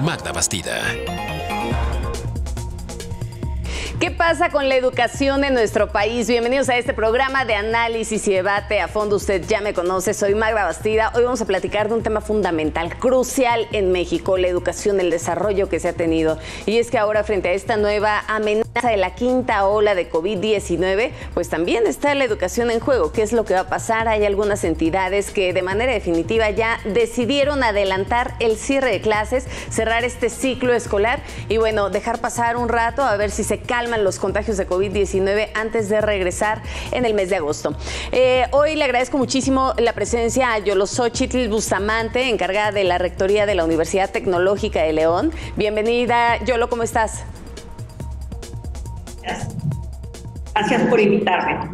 Magda Bastida. ¿Qué pasa con la educación en nuestro país? Bienvenidos a este programa de análisis y debate a fondo. Usted ya me conoce, soy Magda Bastida. Hoy vamos a platicar de un tema fundamental, crucial en México, la educación, el desarrollo que se ha tenido. Y es que ahora, frente a esta nueva amenaza de la quinta ola de COVID-19, pues también está la educación en juego. ¿Qué es lo que va a pasar? Hay algunas entidades que de manera definitiva ya decidieron adelantar el cierre de clases, cerrar este ciclo escolar y bueno, dejar pasar un rato a ver si se calma los contagios de COVID-19 antes de regresar en el mes de agosto. Hoy le agradezco muchísimo la presencia a Yolosóchitl Bustamante, encargada de la Rectoría de la Universidad Tecnológica de León. Bienvenida, Yolo, ¿cómo estás? Gracias por invitarme.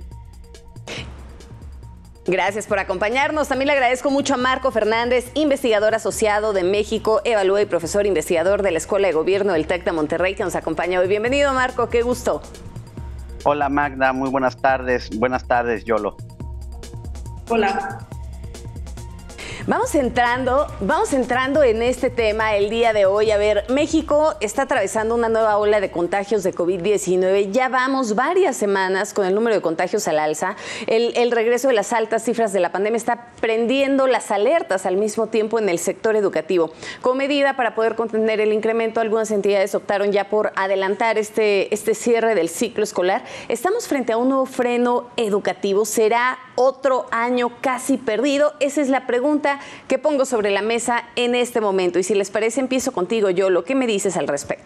Gracias por acompañarnos. También le agradezco mucho a Marco Fernández, investigador asociado de México Evalúa y profesor investigador de la Escuela de Gobierno del TEC de Monterrey, que nos acompaña hoy. Bienvenido, Marco, qué gusto. Hola, Magda, muy buenas tardes. Buenas tardes, Yolo. Hola. Vamos entrando en este tema el día de hoy. A ver, México está atravesando una nueva ola de contagios de COVID-19. Ya vamos varias semanas con el número de contagios al alza. El regreso de las altas cifras de la pandemia está prendiendo las alertas al mismo tiempo en el sector educativo. Como medida para poder contener el incremento, algunas entidades optaron ya por adelantar este cierre del ciclo escolar. Estamos frente a un nuevo freno educativo. ¿Será otro año casi perdido? Esa es la pregunta que pongo sobre la mesa en este momento. Y si les parece, empiezo contigo, Yolo. ¿Qué me dices al respecto?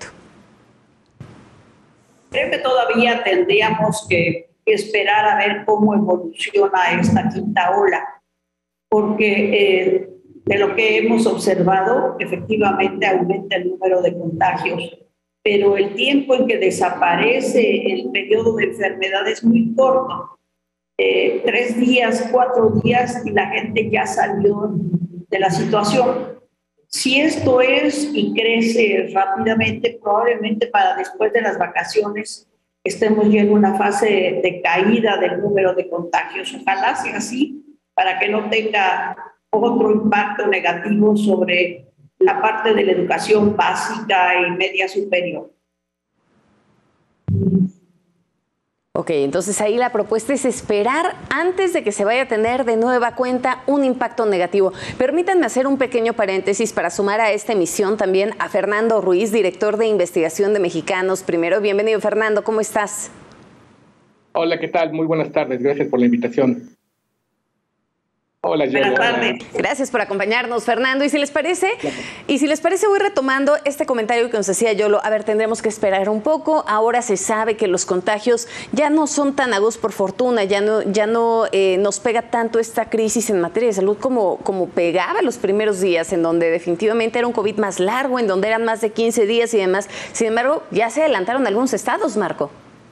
Creo que todavía tendríamos que esperar a ver cómo evoluciona esta quinta ola, porque de lo que hemos observado, efectivamente aumenta el número de contagios, pero el tiempo en que desaparece el periodo de enfermedad es muy corto. 3 días, 4 días y la gente ya salió de la situación. Si esto es y crece rápidamente, probablemente para después de las vacaciones estemos ya en una fase de caída del número de contagios. Ojalá sea así para que no tenga otro impacto negativo sobre la parte de la educación básica y media superior. Ok, entonces ahí la propuesta es esperar antes de que se vaya a tener de nueva cuenta un impacto negativo. Permítanme hacer un pequeño paréntesis para sumar a esta emisión también a Fernando Ruiz, director de investigación de Mexicanos Primero. Bienvenido, Fernando, ¿cómo estás? Hola, ¿qué tal? Muy buenas tardes, gracias por la invitación. Hola, Yolo. Buenas tardes. Gracias por acompañarnos, Fernando. Y si les parece, voy retomando este comentario que nos hacía Yolo. A ver, tendremos que esperar un poco. Ahora se sabe que los contagios ya no son tan agudos, por fortuna, ya no nos pega tanto esta crisis en materia de salud como pegaba los primeros días, en donde definitivamente era un COVID más largo, en donde eran más de 15 días y demás. Sin embargo, ya se adelantaron algunos estados, Marco.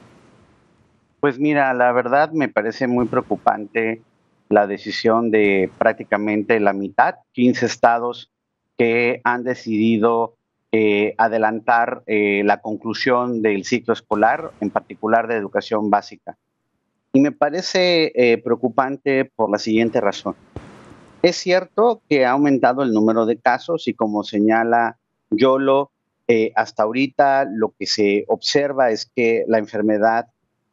Pues mira, la verdad me parece muy preocupante la decisión de prácticamente la mitad, 15 estados que han decidido adelantar la conclusión del ciclo escolar, en particular de educación básica. Y me parece preocupante por la siguiente razón. Es cierto que ha aumentado el número de casos y como señala Yolo, hasta ahorita lo que se observa es que la enfermedad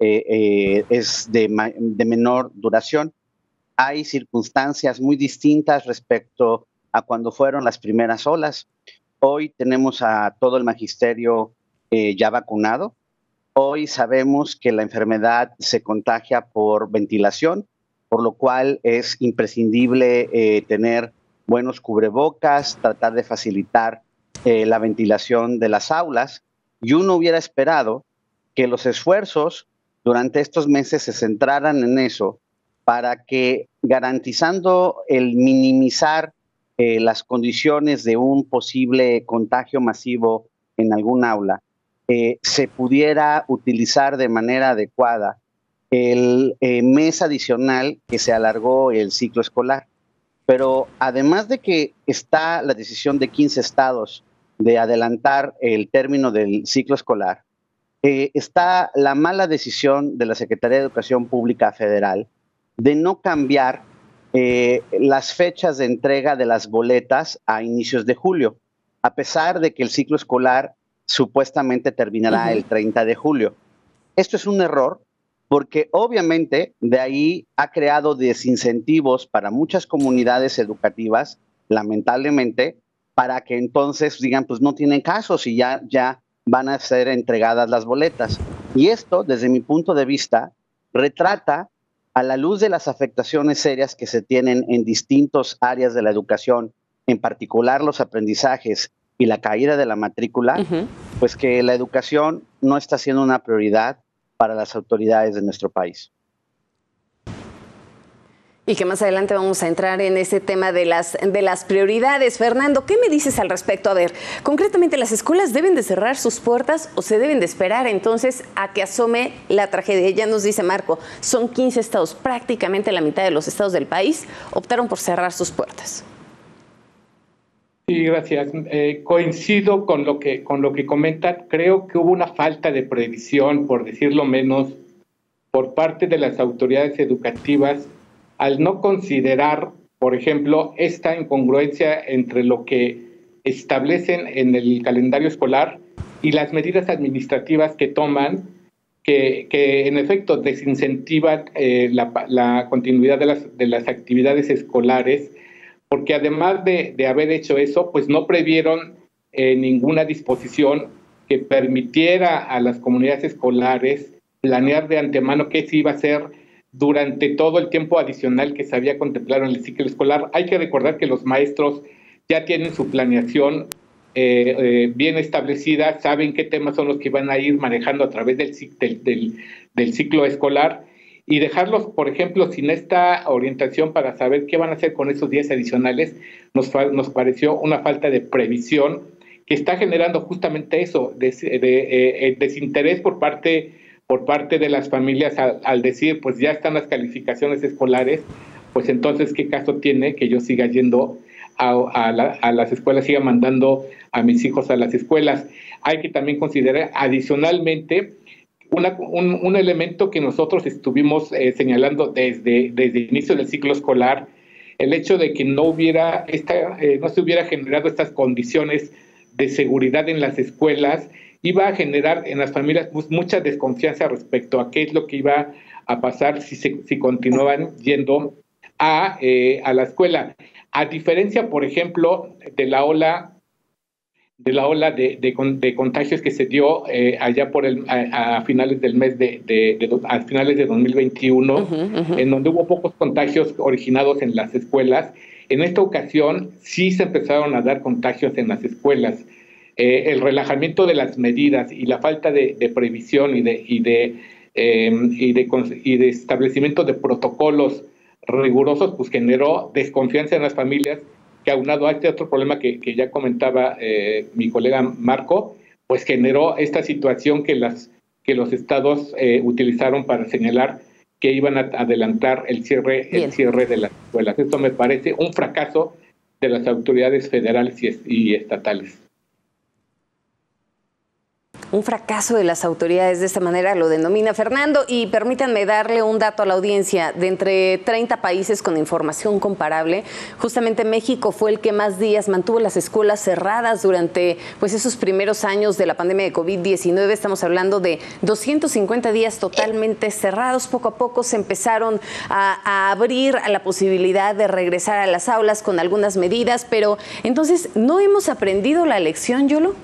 es de menor duración. Hay circunstancias muy distintas respecto a cuando fueron las primeras olas. Hoy tenemos a todo el magisterio ya vacunado. Hoy sabemos que la enfermedad se contagia por ventilación, por lo cual es imprescindible tener buenos cubrebocas, tratar de facilitar la ventilación de las aulas. Y uno hubiera esperado que los esfuerzos durante estos meses se centraran en eso, para que garantizando el minimizar las condiciones de un posible contagio masivo en algún aula, se pudiera utilizar de manera adecuada el mes adicional que se alargó el ciclo escolar. Pero además de que está la decisión de 15 estados de adelantar el término del ciclo escolar, está la mala decisión de la Secretaría de Educación Pública Federal de no cambiar las fechas de entrega de las boletas a inicios de julio. a pesar de que el ciclo escolar supuestamente terminará el 30 de julio. Esto es un error porque obviamente de ahí ha creado desincentivos para muchas comunidades educativas, lamentablemente, para que entonces digan, pues no tienen caso si ya van a ser entregadas las boletas. Y esto, desde mi punto de vista, retrata, a la luz de las afectaciones serias que se tienen en distintas áreas de la educación, en particular los aprendizajes y la caída de la matrícula, pues que la educación no está siendo una prioridad para las autoridades de nuestro país. Y que más adelante vamos a entrar en ese tema de las prioridades. Fernando, ¿qué me dices al respecto? A ver, concretamente, ¿las escuelas deben de cerrar sus puertas o se deben de esperar entonces a que asome la tragedia? Ya nos dice Marco, son 15 estados, prácticamente la mitad de los estados del país optaron por cerrar sus puertas. Sí, gracias. Coincido con lo que comentan. Creo que hubo una falta de previsión, por decirlo menos, por parte de las autoridades educativas al no considerar, por ejemplo, esta incongruencia entre lo que establecen en el calendario escolar y las medidas administrativas que toman, que en efecto desincentivan la continuidad de las actividades escolares, porque además de haber hecho eso, pues no previeron ninguna disposición que permitiera a las comunidades escolares planear de antemano qué se iba a hacer durante todo el tiempo adicional que se había contemplado en el ciclo escolar. Hay que recordar que los maestros ya tienen su planeación bien establecida, saben qué temas son los que van a ir manejando a través del ciclo escolar, y dejarlos, por ejemplo, sin esta orientación para saber qué van a hacer con esos días adicionales, nos pareció una falta de previsión que está generando justamente eso, desinterés por parte de las familias al decir, pues ya están las calificaciones escolares, pues entonces, ¿qué caso tiene que yo siga yendo a las escuelas, siga mandando a mis hijos a las escuelas? Hay que también considerar adicionalmente un elemento que nosotros estuvimos señalando desde el inicio del ciclo escolar, el hecho de que no se hubiera generado estas condiciones de seguridad en las escuelas, iba a generar en las familias pues, mucha desconfianza respecto a qué es lo que iba a pasar si continuaban yendo a la escuela. A diferencia, por ejemplo, de la ola de contagios que se dio allá a finales del mes a finales de 2021, en donde hubo pocos contagios originados en las escuelas. En esta ocasión sí se empezaron a dar contagios en las escuelas. El relajamiento de las medidas y la falta de previsión y de establecimiento de protocolos rigurosos, pues generó desconfianza en las familias, que aunado a este otro problema que ya comentaba mi colega Marco, pues generó esta situación que los estados utilizaron para señalar que iban a adelantar el cierre de las escuelas. Esto me parece un fracaso de las autoridades federales y estatales. Un fracaso de las autoridades, de esta manera lo denomina Fernando. Y permítanme darle un dato a la audiencia. De entre 30 países con información comparable, justamente México fue el que más días mantuvo las escuelas cerradas durante pues, esos primeros años de la pandemia de COVID-19. Estamos hablando de 250 días totalmente cerrados. Poco a poco se empezaron a abrir a la posibilidad de regresar a las aulas con algunas medidas. Pero entonces, ¿no hemos aprendido la lección, Yolo?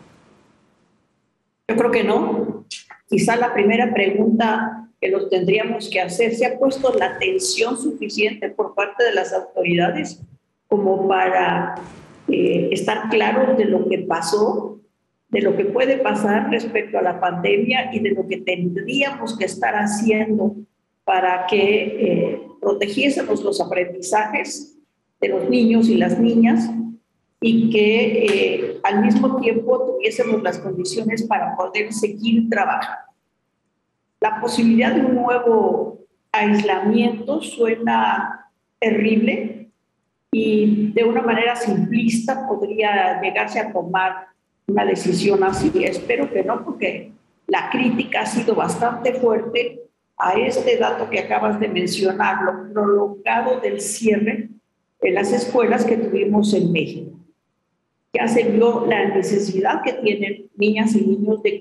Yo creo que no. Quizá la primera pregunta que nos tendríamos que hacer, ¿se ha puesto la atención suficiente por parte de las autoridades como para estar claros de lo que pasó, de lo que puede pasar respecto a la pandemia y de lo que tendríamos que estar haciendo para que protegiésemos los aprendizajes de los niños y las niñas y que al mismo tiempo tuviésemos las condiciones para poder seguir trabajando? La posibilidad de un nuevo aislamiento suena terrible y de una manera simplista podría llegarse a tomar una decisión así. Espero que no, porque la crítica ha sido bastante fuerte a este dato que acabas de mencionar, lo prolongado del cierre en las escuelas que tuvimos en México, ya se vio la necesidad que tienen niñas y niños de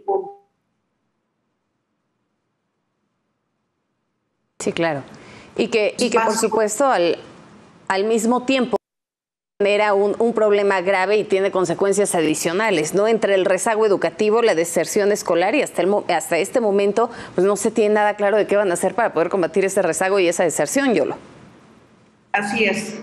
Sí, claro. Y que por supuesto al mismo tiempo genera un problema grave y tiene consecuencias adicionales, ¿no? Entre el rezago educativo, la deserción escolar y hasta este momento pues no se tiene nada claro de qué van a hacer para poder combatir ese rezago y esa deserción, Yolo. Así es.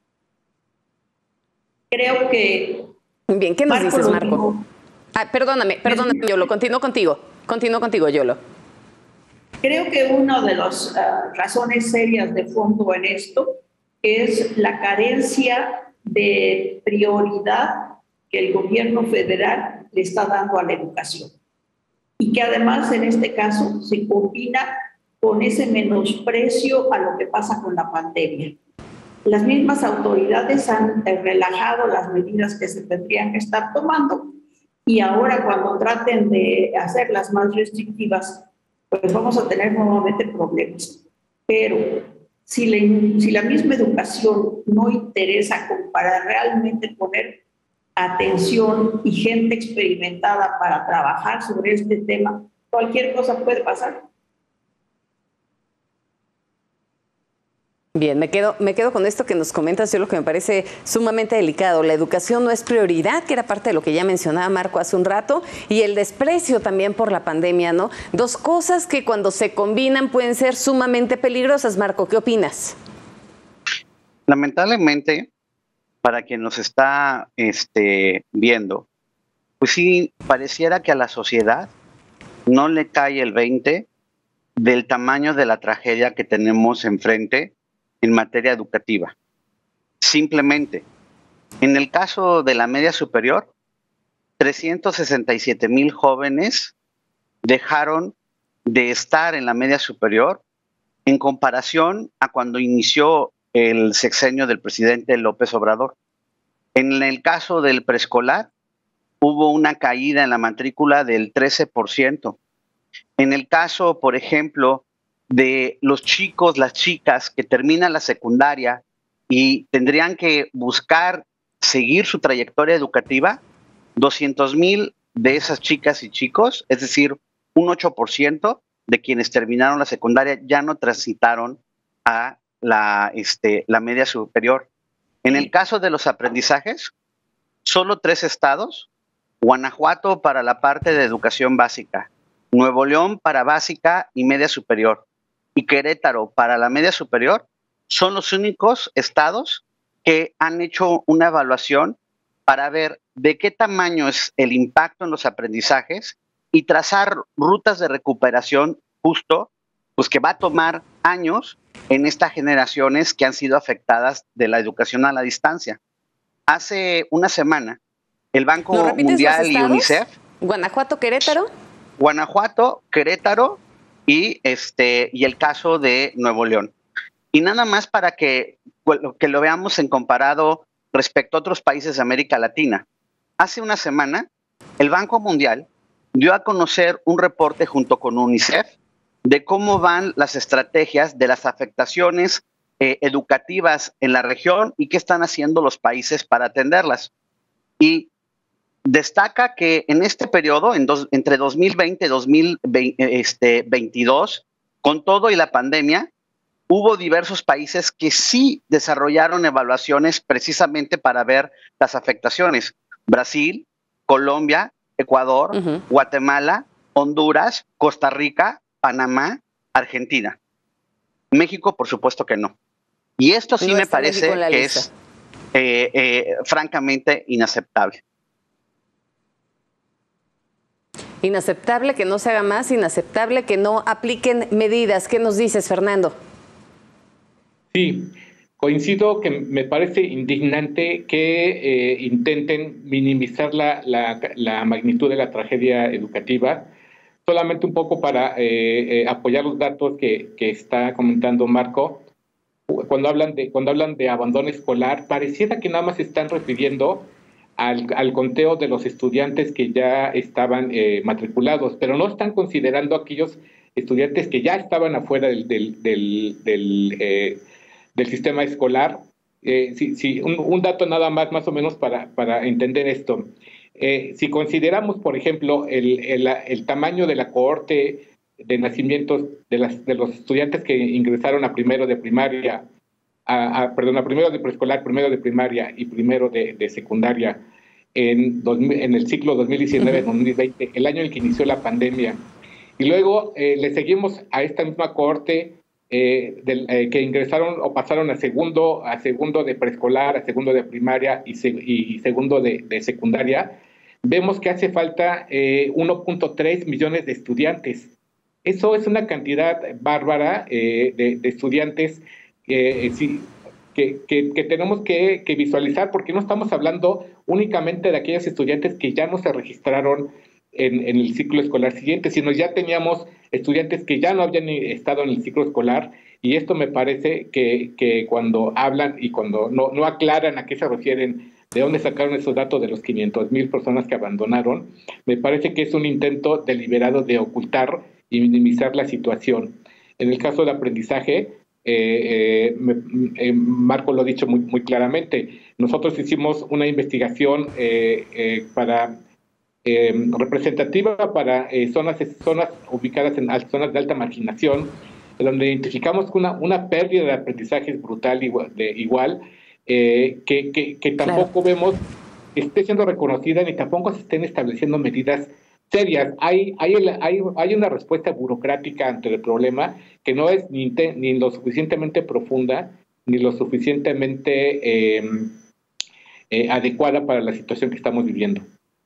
Creo que... Bien, ¿qué nos dices, Marco? Perdóname, Yolo, continúo contigo, Yolo. Creo que una de las razones serias de fondo en esto es la carencia de prioridad que el gobierno federal le está dando a la educación. Y que además en este caso se combina con ese menosprecio a lo que pasa con la pandemia. Las mismas autoridades han relajado las medidas que se tendrían que estar tomando y ahora cuando traten de hacerlas más restrictivas, pues vamos a tener nuevamente problemas. Pero si la misma educación no interesa como para realmente poner atención y gente experimentada para trabajar sobre este tema, cualquier cosa puede pasar. Bien, me quedo con esto que nos comentas, yo lo que me parece sumamente delicado. La educación no es prioridad, que era parte de lo que ya mencionaba Marco hace un rato, y el desprecio también por la pandemia, ¿no? Dos cosas que cuando se combinan pueden ser sumamente peligrosas. Marco, ¿qué opinas? Lamentablemente, para quien nos está viendo, pues sí, pareciera que a la sociedad no le cae el 20 del tamaño de la tragedia que tenemos enfrente en materia educativa. Simplemente, en el caso de la media superior, 367,000 jóvenes dejaron de estar en la media superior en comparación a cuando inició el sexenio del presidente López Obrador. En el caso del preescolar, hubo una caída en la matrícula del 13%. En el caso, por ejemplo, de los chicos, las chicas que terminan la secundaria y tendrían que buscar seguir su trayectoria educativa, 200,000 de esas chicas y chicos, es decir, un 8% de quienes terminaron la secundaria ya no transitaron a la media superior. En el caso de los aprendizajes, solo 3 estados, Guanajuato para la parte de educación básica, Nuevo León para básica y media superior, y Querétaro para la media superior, son los únicos estados que han hecho una evaluación para ver de qué tamaño es el impacto en los aprendizajes y trazar rutas de recuperación justo, pues que va a tomar años en estas generaciones que han sido afectadas de la educación a la distancia. Hace una semana, el Banco Mundial y UNICEF... ¿Guanajuato, Querétaro? Guanajuato, Querétaro y el caso de Nuevo León. Y nada más para que lo veamos en comparado respecto a otros países de América Latina. Hace una semana, el Banco Mundial dio a conocer un reporte junto con UNICEF de cómo van las estrategias de las afectaciones educativas en la región y qué están haciendo los países para atenderlas. Y destaca que en este periodo, entre 2020 y 2022, con todo y la pandemia, hubo diversos países que sí desarrollaron evaluaciones precisamente para ver las afectaciones. Brasil, Colombia, Ecuador, Guatemala, Honduras, Costa Rica, Panamá, Argentina. México, por supuesto que no. Y esto sí me parece que es francamente inaceptable. Inaceptable que no se haga más, inaceptable que no apliquen medidas. ¿Qué nos dices, Fernando? Sí, coincido que me parece indignante que intenten minimizar la magnitud de la tragedia educativa. Solamente un poco para apoyar los datos que está comentando Marco. Cuando hablan de abandono escolar, pareciera que nada más se están refiriendo al conteo de los estudiantes que ya estaban matriculados, pero no están considerando aquellos estudiantes que ya estaban afuera del sistema escolar un dato nada más o menos para entender esto. Si consideramos, por ejemplo, el tamaño de la cohorte de nacimientos de los estudiantes que ingresaron a primero de primaria, a primero de preescolar, primero de primaria y primero de secundaria en el ciclo 2019-2020, el año en que inició la pandemia, y luego le seguimos a esta misma cohorte que ingresaron o pasaron a segundo de preescolar, a segundo de primaria y segundo de secundaria, vemos que hace falta 1.3 millones de estudiantes. Eso es una cantidad bárbara de estudiantes que tenemos que visualizar, porque no estamos hablando únicamente de aquellos estudiantes que ya no se registraron en el ciclo escolar siguiente, sino ya teníamos estudiantes que ya no habían estado en el ciclo escolar, y esto me parece que cuando hablan y cuando no aclaran a qué se refieren, de dónde sacaron esos datos de los 500,000 personas que abandonaron, me parece que es un intento deliberado de ocultar y minimizar la situación. En el caso del aprendizaje, Marco lo ha dicho muy claramente, nosotros hicimos una investigación representativa para zonas ubicadas en zonas de alta marginación, donde identificamos una pérdida de aprendizaje brutal igual, que tampoco vemos que esté siendo reconocida, ni tampoco se estén estableciendo medidas serias. Hay una respuesta burocrática ante el problema que no es ni lo suficientemente profunda ni lo suficientemente adecuada para la situación que estamos viviendo.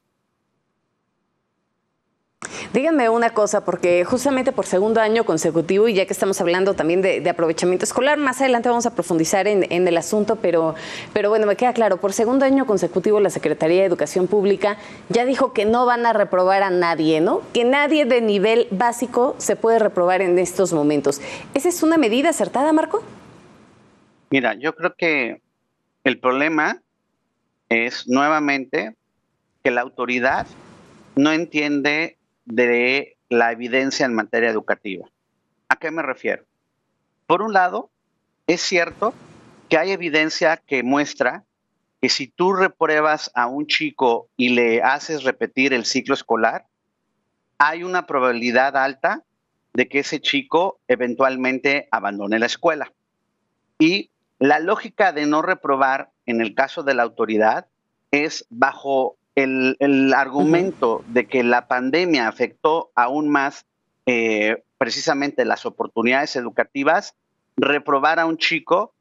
Díganme una cosa, porque justamente por segundo año consecutivo, y ya que estamos hablando también de aprovechamiento escolar, más adelante vamos a profundizar en el asunto, pero bueno, me queda claro, por segundo año consecutivo la Secretaría de Educación Pública ya dijo que no van a reprobar a nadie, ¿no? Que nadie de nivel básico se puede reprobar en estos momentos. ¿Esa es una medida acertada, Marco? Mira, yo creo que el problema es nuevamente que la autoridad no entiende de la evidencia en materia educativa. ¿A qué me refiero? Por un lado, es cierto que hay evidencia que muestra que si tú repruebas a un chico y le haces repetir el ciclo escolar, hay una probabilidad alta de que ese chico eventualmente abandone la escuela. Y la lógica de no reprobar en el caso de la autoridad es bajo el argumento de que la pandemia afectó aún más precisamente las oportunidades educativas. Reprobar a un chico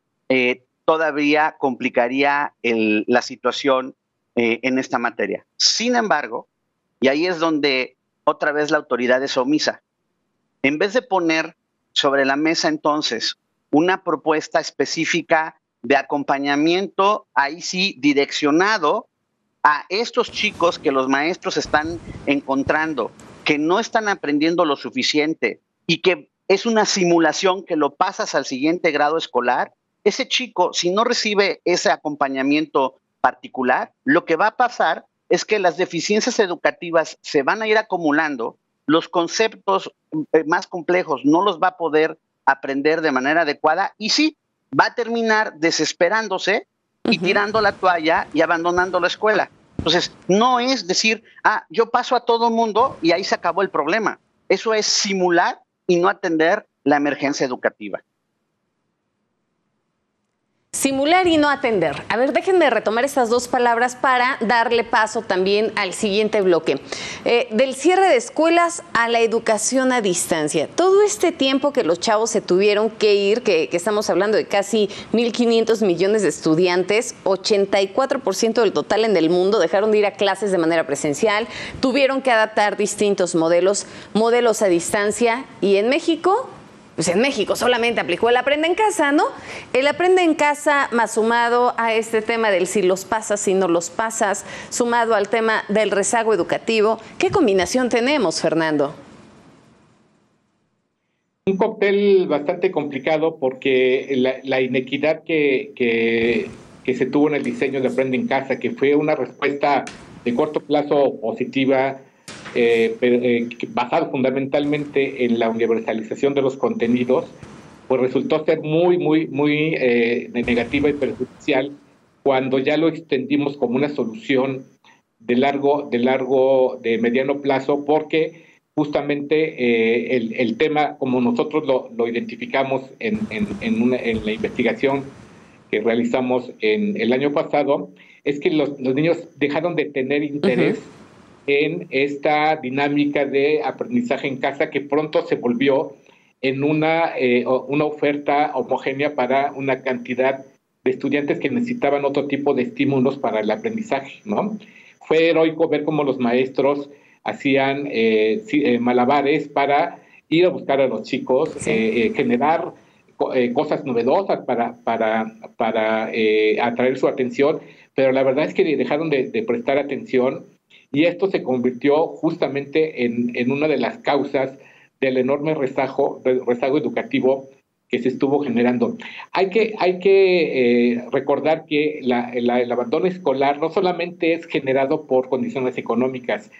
todavía complicaría la situación en esta materia. Sin embargo, y ahí es donde otra vez la autoridad es omisa, en vez de poner sobre la mesa entonces una propuesta específica de acompañamiento, ahí sí direccionado a estos chicos que los maestros están encontrando, que no están aprendiendo lo suficiente y que es una simulación que lo pasas al siguiente grado escolar, ese chico, si no recibe ese acompañamiento particular, lo que va a pasar es que las deficiencias educativas se van a ir acumulando, los conceptos más complejos no los va a poder aprender de manera adecuada y sí, va a terminar desesperándose y tirando la toalla y abandonando la escuela. Entonces, no es decir, yo paso a todo mundo y ahí se acabó el problema. Eso es simular y no atender la emergencia educativa. Simular y no atender. A ver, déjenme retomar estas dos palabras para darle paso también al siguiente bloque. Del cierre de escuelas a la educación a distancia. Todo este tiempo que los chavos se tuvieron que ir, que estamos hablando de casi 1.500 millones de estudiantes, 84% del total en el mundo dejaron de ir a clases de manera presencial, tuvieron que adaptar distintos modelos a distancia, y en México... Pues en México solamente aplicó el aprende en casa, ¿no? El aprende en casa más sumado a este tema del si los pasas, si no los pasas, sumado al tema del rezago educativo. ¿Qué combinación tenemos, Fernando? Un cóctel bastante complicado porque la inequidad que se tuvo en el diseño de aprende en casa, que fue una respuesta de corto plazo positiva, basado fundamentalmente en la universalización de los contenidos, pues resultó ser muy negativa y perjudicial cuando ya lo extendimos como una solución de mediano plazo, porque justamente el tema, como nosotros lo identificamos en la investigación que realizamos el año pasado, es que los niños dejaron de tener interés en esta dinámica de aprendizaje en casa, que pronto se volvió en una oferta homogénea para una cantidad de estudiantes que necesitaban otro tipo de estímulos para el aprendizaje, ¿no? Fue heroico ver cómo los maestros hacían malabares para ir a buscar a los chicos, generar cosas novedosas para atraer su atención, pero la verdad es que dejaron de prestar atención, y esto se convirtió justamente en una de las causas del enorme rezago educativo que se estuvo generando. Hay que recordar que el abandono escolar no solamente es generado por condiciones económicas.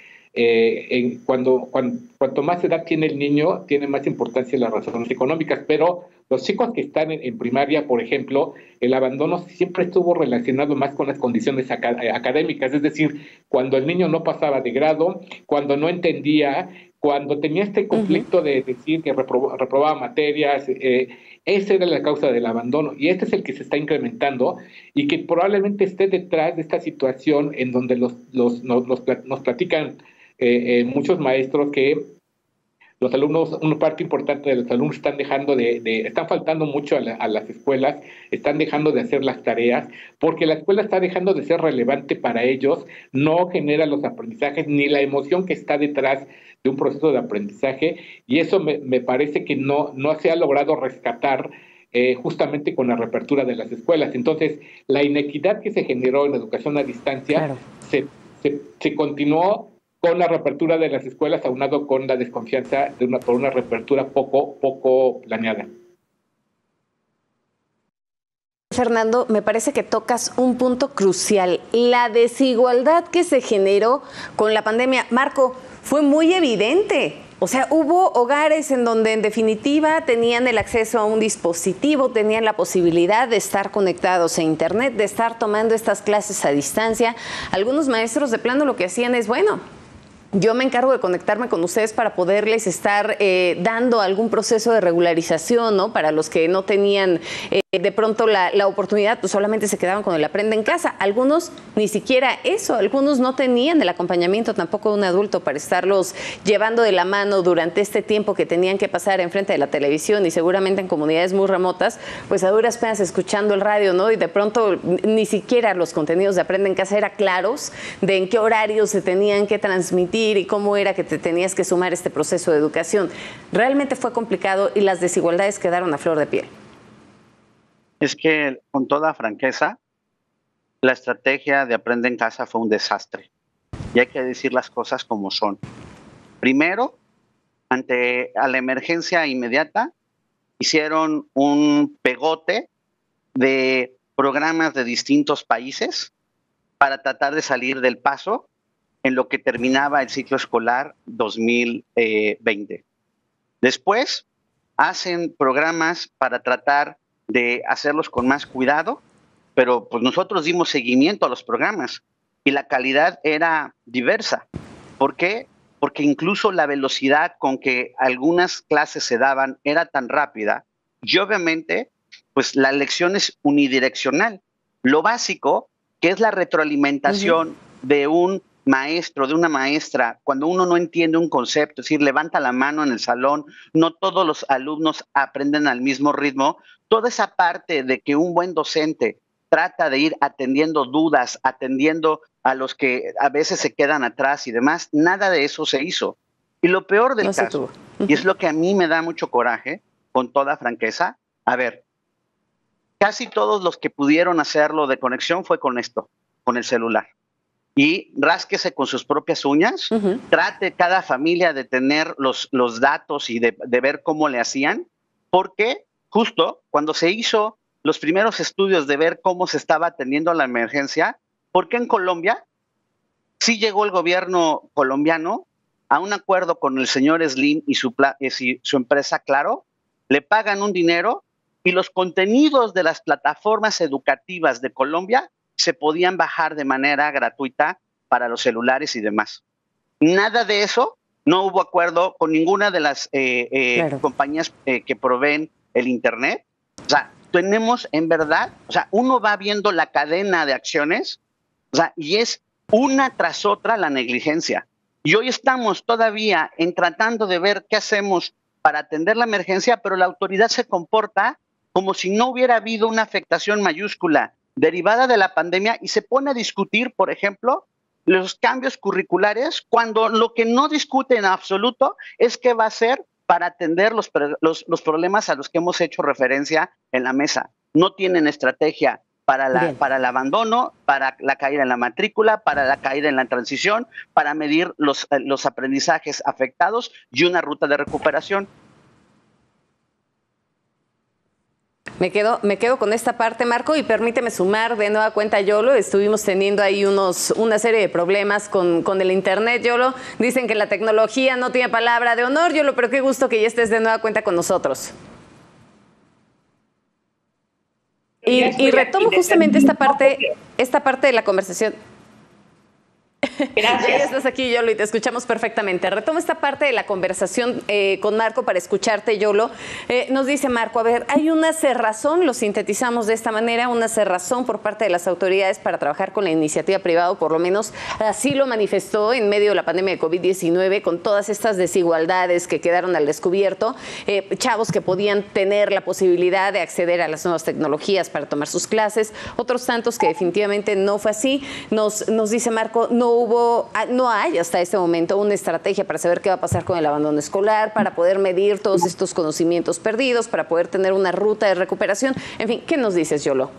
Cuanto más edad tiene el niño, tiene más importancia las razones económicas, pero los chicos que están en primaria, por ejemplo, el abandono siempre estuvo relacionado más con las condiciones académicas, es decir, cuando el niño no pasaba de grado, cuando no entendía, cuando tenía este conflicto de decir que reprobaba materias, esa era la causa del abandono, y este es el que se está incrementando y que probablemente esté detrás de esta situación en donde nos platican muchos maestros que los alumnos, una parte importante de los alumnos están faltando mucho a las escuelas, están dejando de hacer las tareas, porque la escuela está dejando de ser relevante para ellos, no genera los aprendizajes ni la emoción que está detrás de un proceso de aprendizaje, y eso me parece que no se ha logrado rescatar justamente con la reapertura de las escuelas. Entonces, la inequidad que se generó en la educación a distancia se continuó con la reapertura de las escuelas, aunado con la desconfianza por una reapertura poco planeada. Fernando, me parece que tocas un punto crucial, la desigualdad que se generó con la pandemia. Marco, fue muy evidente. O sea, hubo hogares en donde en definitiva tenían el acceso a un dispositivo, tenían la posibilidad de estar conectados a internet, de estar tomando estas clases a distancia. Algunos maestros de plano lo que hacían es, bueno, yo me encargo de conectarme con ustedes para poderles estar dando algún proceso de regularización, ¿no? Para los que no tenían de pronto la oportunidad, pues solamente se quedaban con el aprende en casa. Algunos ni siquiera eso, algunos no tenían el acompañamiento tampoco de un adulto para estarlos llevando de la mano durante este tiempo que tenían que pasar enfrente de la televisión, y seguramente en comunidades muy remotas, pues a duras penas escuchando el radio, ¿no? Y de pronto ni siquiera los contenidos de aprende en casa eran claros de en qué horarios se tenían que transmitir y cómo era que te tenías que sumar este proceso de educación. Realmente fue complicado y las desigualdades quedaron a flor de piel. Es que, con toda franqueza, la estrategia de Aprende en Casa fue un desastre. Y hay que decir las cosas como son. Primero, a la emergencia inmediata, hicieron un pegote de programas de distintos países para tratar de salir del paso en lo que terminaba el ciclo escolar 2020. Después, hacen programas para tratar de hacerlos con más cuidado, pero pues nosotros dimos seguimiento a los programas y la calidad era diversa. ¿Por qué? Porque incluso la velocidad con que algunas clases se daban era tan rápida, y obviamente pues la lección es unidireccional. Lo básico, que es la retroalimentación de un maestro, de una maestra, cuando uno no entiende un concepto, es decir, levanta la mano en el salón, no todos los alumnos aprenden al mismo ritmo, toda esa parte de que un buen docente trata de ir atendiendo dudas, atendiendo a los que a veces se quedan atrás y demás, nada de eso se hizo. Y lo peor del caso, y es lo que a mí me da mucho coraje, con toda franqueza, a ver, casi todos los que pudieron hacerlo de conexión fue con esto, con el celular. Y rásquese con sus propias uñas, trate cada familia de tener los datos y de ver cómo le hacían, porque justo cuando se hizo los primeros estudios de ver cómo se estaba atendiendo la emergencia, ¿por qué en Colombia sí llegó el gobierno colombiano a un acuerdo con el señor Slim y su empresa Claro le pagan un dinero y los contenidos de las plataformas educativas de Colombia se podían bajar de manera gratuita para los celulares y demás. Nada de eso, no hubo acuerdo con ninguna de las compañías que proveen el Internet. O sea, tenemos en verdad, o sea, uno va viendo la cadena de acciones, o sea, y es una tras otra la negligencia. Y hoy estamos todavía tratando de ver qué hacemos para atender la emergencia, pero la autoridad se comporta como si no hubiera habido una afectación mayúscula derivada de la pandemia y se pone a discutir, por ejemplo, los cambios curriculares, cuando lo que no discute en absoluto es qué va a hacer para atender los problemas a los que hemos hecho referencia en la mesa. No tienen estrategia para el abandono, para la caída en la matrícula, para la caída en la transición, para medir los aprendizajes afectados y una ruta de recuperación. Me quedo con esta parte, Marco, y permíteme sumar de nueva cuenta, Yolo. Estuvimos teniendo ahí una serie de problemas con el Internet, Yolo. Dicen que la tecnología no tiene palabra de honor, Yolo, pero qué gusto que ya estés de nueva cuenta con nosotros. Y retomo justamente esta parte de la conversación. Gracias. Ya estás aquí, Yolo, y te escuchamos perfectamente. Retomo esta parte de la conversación con Marco para escucharte, Yolo. Nos dice Marco, a ver, hay una cerrazón, lo sintetizamos de esta manera, una cerrazón por parte de las autoridades para trabajar con la iniciativa privada, por lo menos así lo manifestó en medio de la pandemia de COVID-19, con todas estas desigualdades que quedaron al descubierto, chavos que podían tener la posibilidad de acceder a las nuevas tecnologías para tomar sus clases, otros tantos que definitivamente no fue así. Nos dice Marco, no hay hasta este momento una estrategia para saber qué va a pasar con el abandono escolar, para poder medir todos estos conocimientos perdidos, para poder tener una ruta de recuperación. En fin, ¿qué nos dices, Yolo?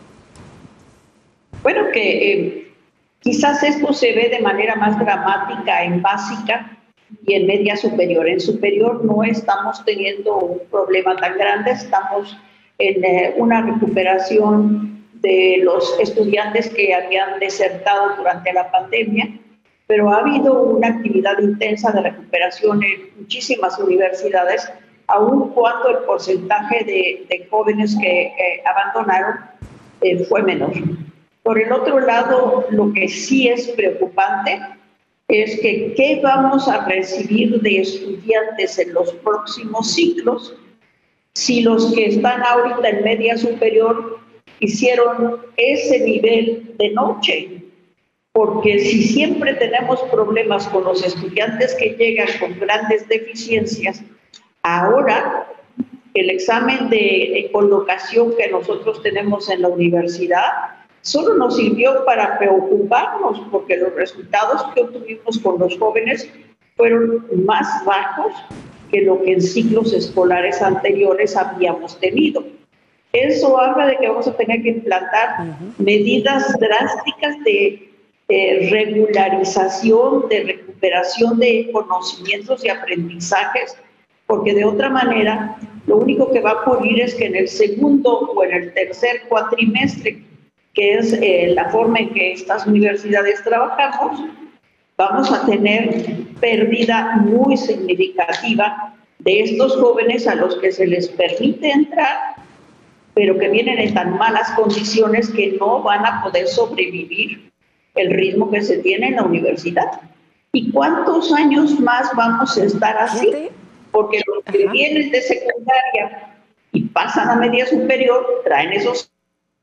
Bueno, que quizás esto se ve de manera más dramática en básica y en media superior. En superior no estamos teniendo un problema tan grande, estamos en una recuperación de los estudiantes que habían desertado durante la pandemia, pero ha habido una actividad intensa de recuperación en muchísimas universidades, aun cuando el porcentaje de jóvenes que abandonaron fue menor. Por el otro lado, lo que sí es preocupante es que ¿qué vamos a recibir de estudiantes en los próximos ciclos si los que están ahorita en media superior hicieron ese nivel de noche? Porque si siempre tenemos problemas con los estudiantes que llegan con grandes deficiencias, ahora el examen de colocación que nosotros tenemos en la universidad solo nos sirvió para preocuparnos, porque los resultados que obtuvimos con los jóvenes fueron más bajos que lo que en ciclos escolares anteriores habíamos tenido. Eso habla de que vamos a tener que implantar medidas drásticas de regularización, de recuperación de conocimientos y aprendizajes, porque de otra manera lo único que va a ocurrir es que en el segundo o en el tercer cuatrimestre, que es la forma en que estas universidades trabajamos, vamos a tener pérdida muy significativa de estos jóvenes a los que se les permite entrar, pero que vienen en tan malas condiciones que no van a poder sobrevivir el ritmo que se tiene en la universidad. ¿Y cuántos años más vamos a estar así? Porque los que vienen de secundaria y pasan a media superior traen esos.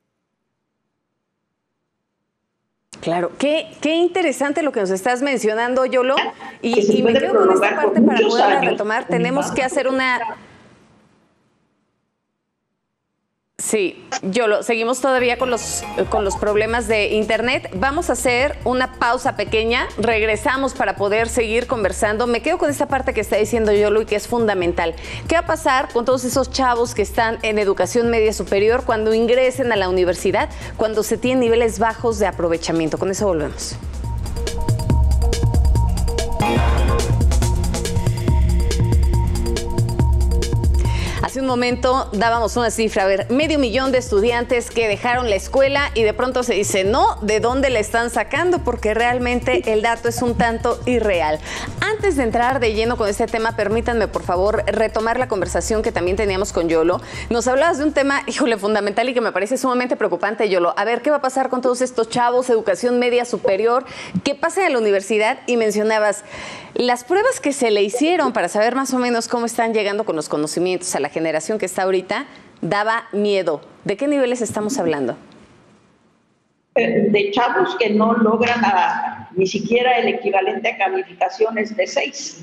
Claro, qué interesante lo que nos estás mencionando, Yolo, y me quedo con esta parte para volver a retomar. Tenemos que hacer una... Sí, Yolo, seguimos todavía con los problemas de Internet. Vamos a hacer una pausa pequeña, regresamos para poder seguir conversando. Me quedo con esta parte que está diciendo Yolo y que es fundamental. ¿Qué va a pasar con todos esos chavos que están en educación media superior cuando ingresen a la universidad, cuando se tienen niveles bajos de aprovechamiento? Con eso volvemos. Hace un momento dábamos una cifra, a ver, 500,000 de estudiantes que dejaron la escuela y de pronto se dice, no, ¿de dónde le están sacando? Porque realmente el dato es un tanto irreal. Antes de entrar de lleno con este tema, permítanme, por favor, retomar la conversación que también teníamos con Yolo. Nos hablabas de un tema, híjole, fundamental y que me parece sumamente preocupante, Yolo. A ver, ¿qué va a pasar con todos estos chavos, educación media superior? ¿Qué pasa en la universidad? Y mencionabas las pruebas que se le hicieron para saber más o menos cómo están llegando con los conocimientos a la generación que está ahorita, daba miedo. ¿De qué niveles estamos hablando? De chavos que no logran ni siquiera el equivalente a calificaciones de 6.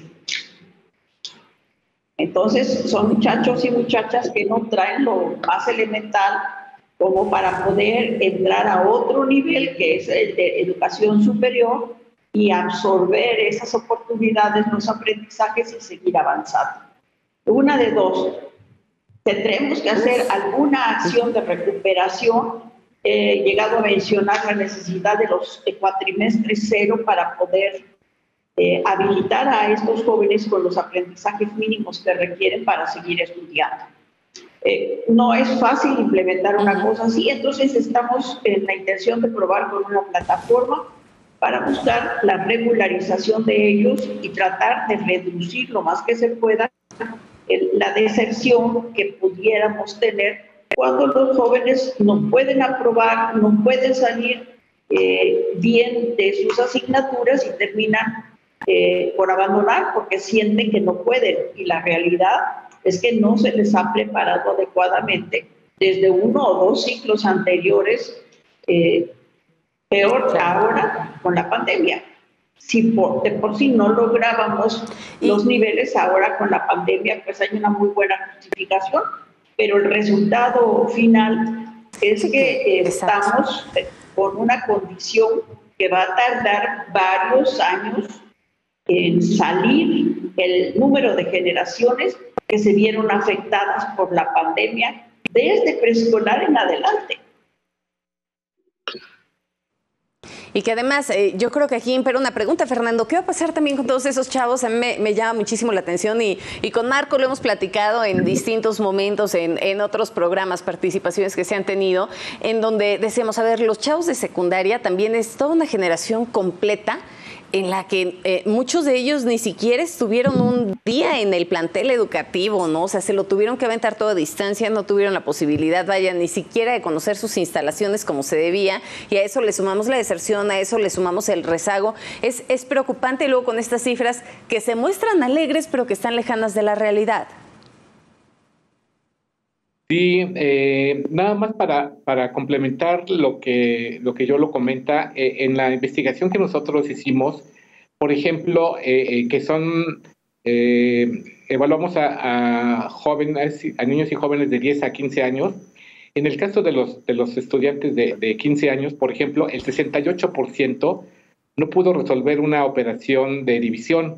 Entonces, son muchachos y muchachas que no traen lo más elemental como para poder entrar a otro nivel, que es el de educación superior, y absorber esas oportunidades, los aprendizajes y seguir avanzando. Una de dos, tendremos que hacer alguna acción de recuperación. He llegado a mencionar la necesidad de los cuatrimestres cero para poder habilitar a estos jóvenes con los aprendizajes mínimos que requieren para seguir estudiando. No es fácil implementar una cosa así, entonces estamos en la intención de probar con una plataforma para buscar la regularización de ellos y tratar de reducir lo más que se pueda la deserción que pudiéramos tener cuando los jóvenes no pueden aprobar, no pueden salir bien de sus asignaturas y terminan por abandonar porque sienten que no pueden. Y la realidad es que no se les ha preparado adecuadamente desde 1 o 2 ciclos anteriores, peor ahora con la pandemia. Si de por sí no lográbamos los niveles, ahora con la pandemia pues hay una muy buena justificación, pero el resultado final es que estamos con una condición que va a tardar varios años en salir el número de generaciones que se vieron afectadas por la pandemia desde preescolar en adelante. Y que además, yo creo que aquí impera una pregunta, Fernando, ¿qué va a pasar también con todos esos chavos? A mí me llama muchísimo la atención y con Marco lo hemos platicado en distintos momentos, en otros programas, participaciones que se han tenido, en donde decíamos, a ver, los chavos de secundaria también es toda una generación completa en la que muchos de ellos ni siquiera estuvieron un día en el plantel educativo, ¿no? O sea, se lo tuvieron que aventar todo a distancia, no tuvieron la posibilidad, vaya, ni siquiera de conocer sus instalaciones como se debía, y a eso le sumamos la deserción, a eso le sumamos el rezago. Es preocupante, y luego con estas cifras que se muestran alegres, pero que están lejanas de la realidad. Sí, nada más para complementar lo que yo lo comenta, en la investigación que nosotros hicimos, por ejemplo, que son, evaluamos a jóvenes, a niños y jóvenes de 10 a 15 años. En el caso de los estudiantes de 15 años, por ejemplo, el 68% no pudo resolver una operación de división.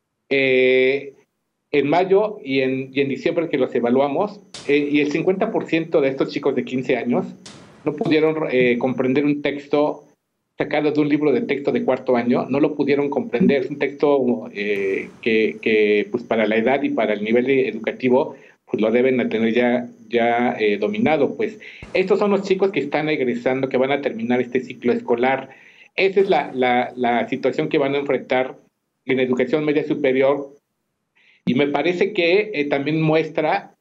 En mayo y en diciembre que los evaluamos, y el 50% de estos chicos de 15 años no pudieron comprender un texto sacado de un libro de texto de 4º año, no lo pudieron comprender. Es un texto que pues para la edad y para el nivel educativo pues lo deben tener ya dominado. Pues estos son los chicos que están egresando, que van a terminar este ciclo escolar. Esa es la situación que van a enfrentar en educación media superior. Y me parece que también muestra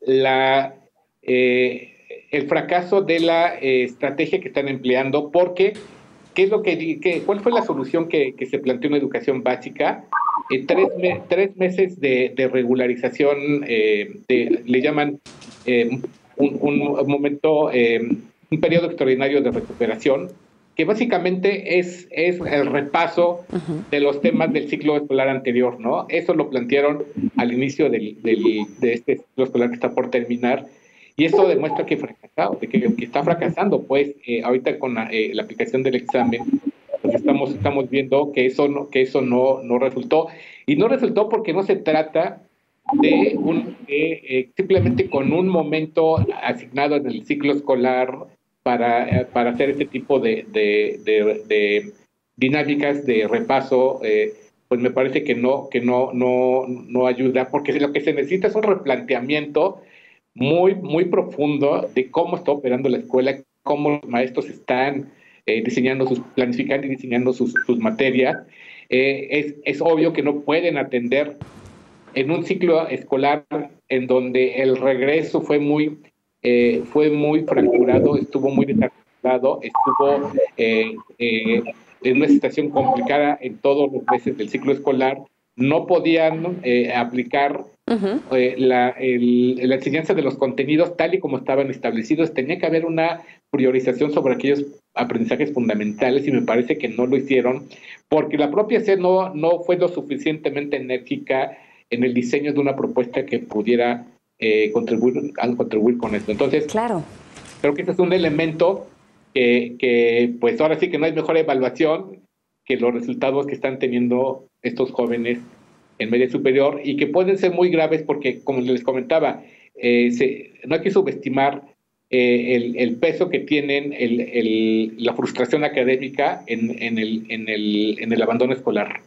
el fracaso de la estrategia que están empleando, porque ¿cuál fue la solución que se planteó en educación básica? 3 meses de regularización, le llaman un periodo extraordinario de recuperación, que básicamente es el repaso de los temas del ciclo escolar anterior, ¿no? Eso lo plantearon al inicio de este ciclo escolar que está por terminar, y eso demuestra que está fracasando, pues ahorita con la aplicación del examen, pues estamos viendo que eso no resultó, y no resultó porque no se trata de simplemente con un momento asignado en el ciclo escolar para hacer este tipo de dinámicas de repaso, pues me parece que no ayuda, porque lo que se necesita es un replanteamiento muy profundo de cómo está operando la escuela, cómo los maestros están planificando y diseñando sus materias. Es obvio que no pueden atender en un ciclo escolar en donde el regreso fue muy fracturado, estuvo muy desarrollado, estuvo en una situación complicada en todos los meses del ciclo escolar. No podían aplicar la enseñanza de los contenidos tal y como estaban establecidos. Tenía que haber una priorización sobre aquellos aprendizajes fundamentales y me parece que no lo hicieron porque la propia SED no fue lo suficientemente enérgica en el diseño de una propuesta que pudiera contribuir con esto. Entonces, claro, creo que este es un elemento que pues ahora sí que no hay mejor evaluación que los resultados que están teniendo estos jóvenes en media superior y que pueden ser muy graves porque, como les comentaba, no hay que subestimar el peso que tienen la frustración académica en el abandono escolar.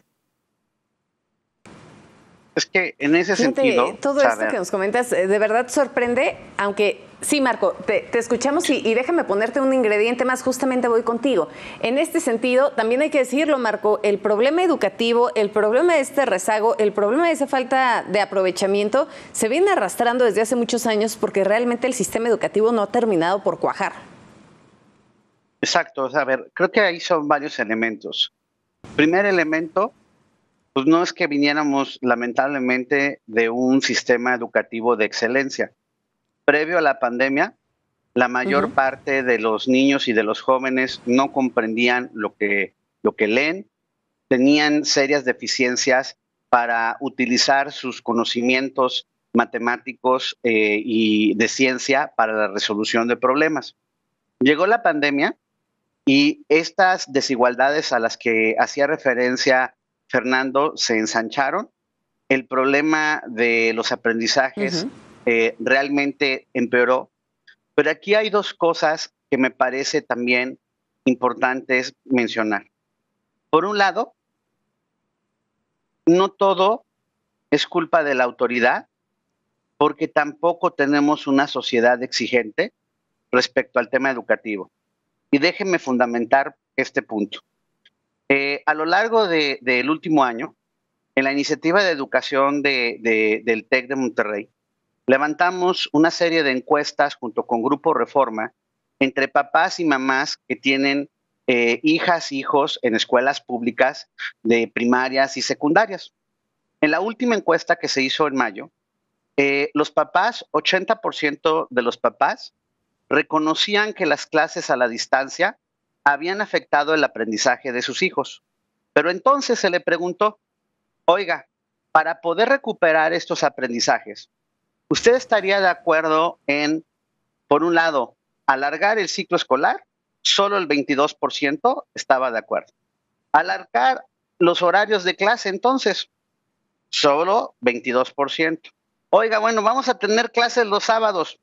Es que en ese sentido... Todo esto que nos comentas de verdad sorprende, aunque sí, Marco, te escuchamos y déjame ponerte un ingrediente más, justamente voy contigo. En este sentido, también hay que decirlo, Marco, el problema educativo, el problema de este rezago, el problema de esa falta de aprovechamiento se viene arrastrando desde hace muchos años porque realmente el sistema educativo no ha terminado por cuajar. Exacto, a ver, creo que ahí son varios elementos. Primer elemento, pues no es que viniéramos lamentablemente de un sistema educativo de excelencia. Previo a la pandemia, la mayor parte de los niños y de los jóvenes no comprendían lo que leen, tenían serias deficiencias para utilizar sus conocimientos matemáticos y de ciencia para la resolución de problemas. Llegó la pandemia y estas desigualdades a las que hacía referencia Fernando se ensancharon. El problema de los aprendizajes realmente empeoró. Pero aquí hay dos cosas que me parece también importantes mencionar. Por un lado, no todo es culpa de la autoridad, porque tampoco tenemos una sociedad exigente respecto al tema educativo. Y déjenme fundamentar este punto. A lo largo del último año, en la iniciativa de educación del TEC de Monterrey, levantamos una serie de encuestas junto con Grupo Reforma entre papás y mamás que tienen hijas, hijos en escuelas públicas de primarias y secundarias. En la última encuesta que se hizo en mayo, los papás, 80% de los papás, reconocían que las clases a la distancia habían afectado el aprendizaje de sus hijos. Pero entonces se le preguntó, oiga, para poder recuperar estos aprendizajes, ¿usted estaría de acuerdo en, por un lado, alargar el ciclo escolar? Solo el 22% estaba de acuerdo. Alargar los horarios de clase, entonces, solo 22%. Oiga, bueno, vamos a tener clases los sábados,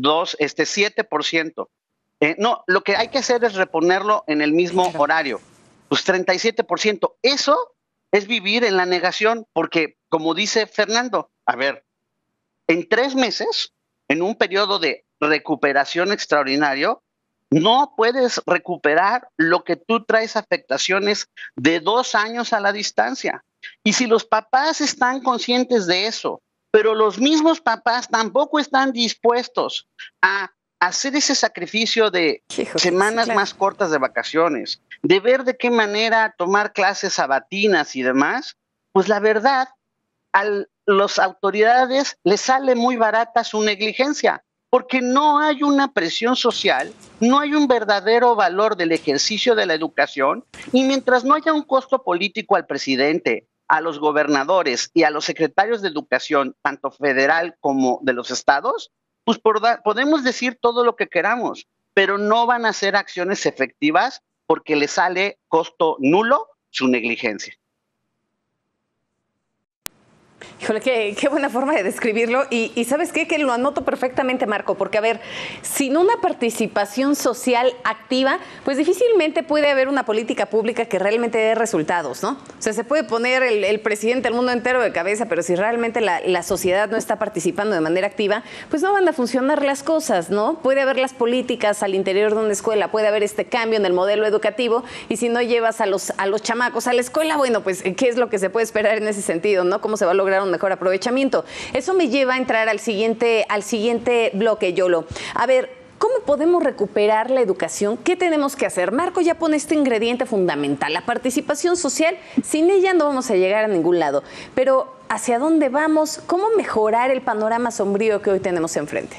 7%. No, lo que hay que hacer es reponerlo en el mismo horario, pues 37%. Eso es vivir en la negación, porque, como dice Fernando, a ver, en 3 meses, en un periodo de recuperación extraordinario, no puedes recuperar lo que tú traes afectaciones de 2 años a la distancia. Y si los papás están conscientes de eso, pero los mismos papás tampoco están dispuestos a hacer ese sacrificio de semanas más cortas de vacaciones, de ver de qué manera tomar clases sabatinas y demás, pues la verdad, a las autoridades les sale muy barata su negligencia, porque no hay una presión social, no hay un verdadero valor del ejercicio de la educación, y mientras no haya un costo político al presidente, a los gobernadores y a los secretarios de educación, tanto federal como de los estados, pues podemos decir todo lo que queramos, pero no van a ser acciones efectivas porque les sale costo nulo su negligencia. Híjole, qué buena forma de describirlo. Y ¿sabes qué? Que lo anoto perfectamente, Marco, porque, a ver, sin una participación social activa, pues difícilmente puede haber una política pública que realmente dé resultados, ¿no? O sea, se puede poner el presidente, el mundo entero de cabeza, pero si realmente la sociedad no está participando de manera activa, pues no van a funcionar las cosas, ¿no? Puede haber las políticas al interior de una escuela, puede haber este cambio en el modelo educativo, y si no llevas a los chamacos a la escuela, bueno, pues, ¿qué es lo que se puede esperar en ese sentido, no? ¿Cómo se va a lograr un mejor aprovechamiento? Eso me lleva a entrar al siguiente bloque, Yolo. A ver, ¿cómo podemos recuperar la educación? ¿Qué tenemos que hacer? Marco ya pone este ingrediente fundamental, la participación social. Sin ella no vamos a llegar a ningún lado. Pero, ¿hacia dónde vamos? ¿Cómo mejorar el panorama sombrío que hoy tenemos enfrente?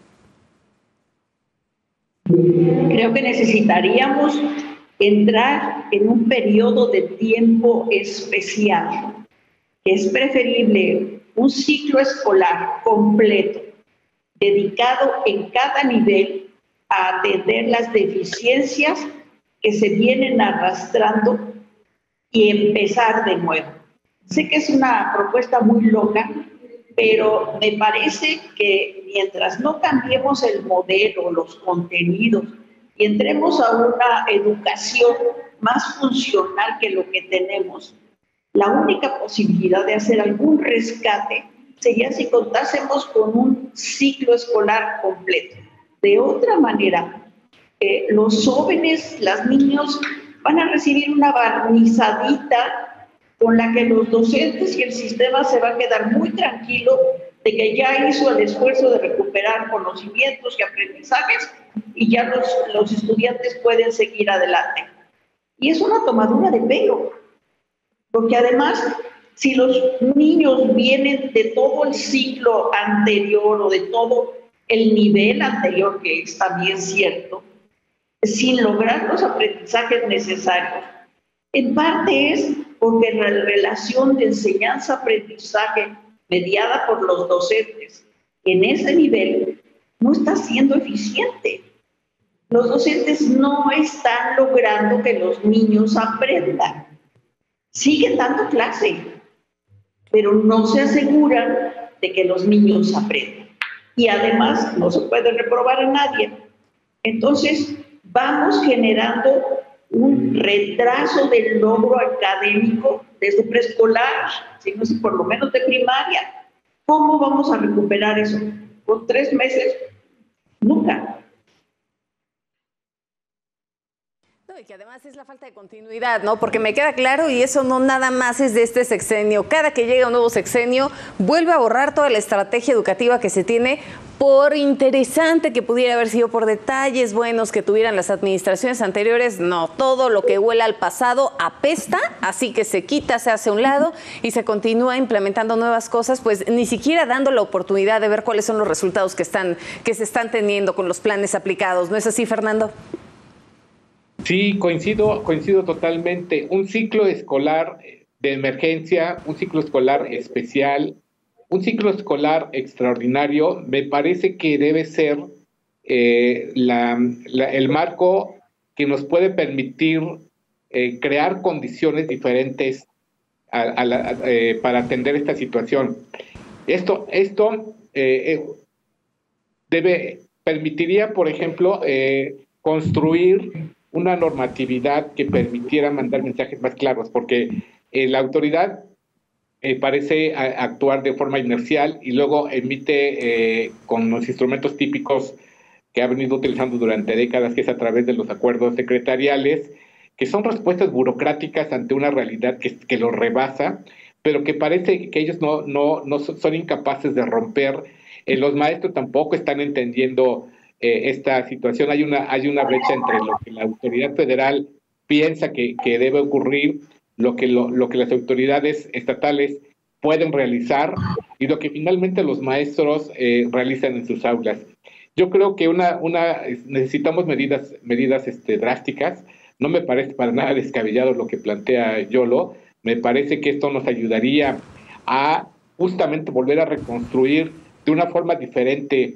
Creo que necesitaríamos entrar en un periodo de tiempo especial. Es preferible un ciclo escolar completo, dedicado en cada nivel a atender las deficiencias que se vienen arrastrando y empezar de nuevo. Sé que es una propuesta muy loca, pero me parece que mientras no cambiemos el modelo, los contenidos, y entremos a una educación más funcional que lo que tenemos, la única posibilidad de hacer algún rescate sería si contásemos con un ciclo escolar completo. De otra manera, los jóvenes, los niños, van a recibir una barnizadita con la que los docentes y el sistema se va a quedar muy tranquilo de que ya hizo el esfuerzo de recuperar conocimientos y aprendizajes y ya los estudiantes pueden seguir adelante. Y es una tomadura de pelo, porque además, si los niños vienen de todo el ciclo anterior o de todo el nivel anterior, que es también cierto, sin lograr los aprendizajes necesarios, en parte es porque la relación de enseñanza-aprendizaje mediada por los docentes en ese nivel no está siendo eficiente. Los docentes no están logrando que los niños aprendan. Siguen dando clase, pero no se aseguran de que los niños aprendan. Y además no se puede reprobar a nadie. Entonces vamos generando un retraso del logro académico desde preescolar, si no es por lo menos de primaria. ¿Cómo vamos a recuperar eso? ¿Por 3 meses? Nunca. Y que además es la falta de continuidad, ¿no? Porque me queda claro, y eso no nada más es de este sexenio. Cada que llega un nuevo sexenio, vuelve a borrar toda la estrategia educativa que se tiene, por interesante que pudiera haber sido, por detalles buenos que tuvieran las administraciones anteriores. No, todo lo que huela al pasado apesta, así que se quita, se hace a un lado y se continúa implementando nuevas cosas, pues ni siquiera dando la oportunidad de ver cuáles son los resultados que se están teniendo con los planes aplicados. ¿No es así, Fernando? Sí, coincido totalmente. Un ciclo escolar de emergencia, un ciclo escolar especial, un ciclo escolar extraordinario, me parece que debe ser el marco que nos puede permitir crear condiciones diferentes para atender esta situación. Esto permitiría, por ejemplo, construir una normatividad que permitiera mandar mensajes más claros, porque la autoridad parece actuar de forma inercial y luego emite con los instrumentos típicos que ha venido utilizando durante décadas, que es a través de los acuerdos secretariales, que son respuestas burocráticas ante una realidad que los rebasa, pero que parece que ellos no son incapaces de romper. Los maestros tampoco están entendiendo esta situación. Hay una brecha entre lo que la autoridad federal piensa que debe ocurrir, lo que las autoridades estatales pueden realizar y lo que finalmente los maestros realizan en sus aulas. Yo creo que necesitamos medidas drásticas. No me parece para nada descabellado lo que plantea Yolo. Me parece que esto nos ayudaría a justamente volver a reconstruir de una forma diferente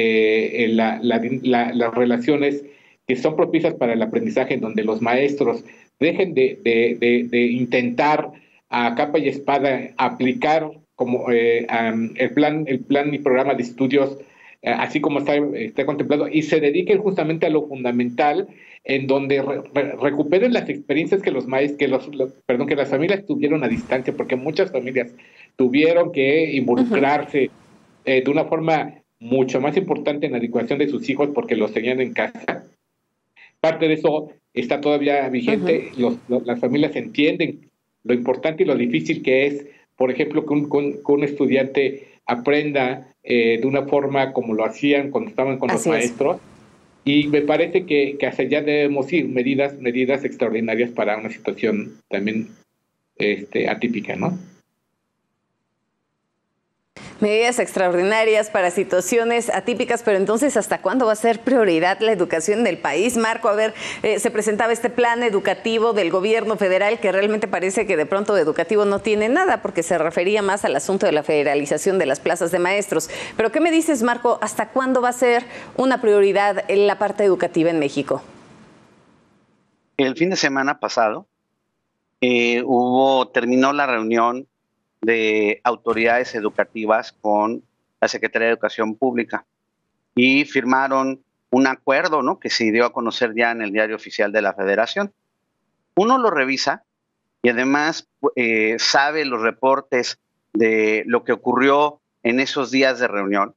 las relaciones que son propicias para el aprendizaje, en donde los maestros dejen de intentar a capa y espada aplicar como el plan y programa de estudios, así como está contemplado, y se dediquen justamente a lo fundamental, en donde recuperen las experiencias que que las familias tuvieron a distancia, porque muchas familias tuvieron que involucrarse de una forma mucho más importante en la educación de sus hijos porque los tenían en casa. Parte de eso está todavía vigente. Las familias entienden lo importante y lo difícil que es, por ejemplo, que un estudiante aprenda de una forma como lo hacían cuando estaban con los maestros. Y me parece que hacia allá debemos ir, medidas extraordinarias para una situación también atípica, ¿no? Medidas extraordinarias para situaciones atípicas, pero entonces, ¿hasta cuándo va a ser prioridad la educación en el país? Marco, a ver, se presentaba este plan educativo del gobierno federal que realmente parece que de pronto de educativo no tiene nada, porque se refería más al asunto de la federalización de las plazas de maestros. Pero ¿qué me dices, Marco? ¿Hasta cuándo va a ser una prioridad en la parte educativa en México? El fin de semana pasado terminó la reunión de autoridades educativas con la Secretaría de Educación Pública y firmaron un acuerdo, ¿no?, que se dio a conocer ya en el Diario Oficial de la Federación. Uno lo revisa y además sabe los reportes de lo que ocurrió en esos días de reunión.